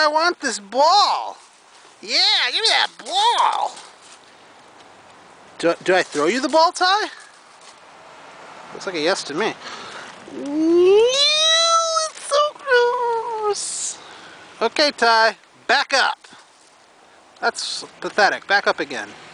I want this ball. Yeah, give me that ball. Do I throw you the ball, Ty? Looks like a yes to me. Ew, it's so gross. Okay, Ty, back up. That's pathetic. Back up again.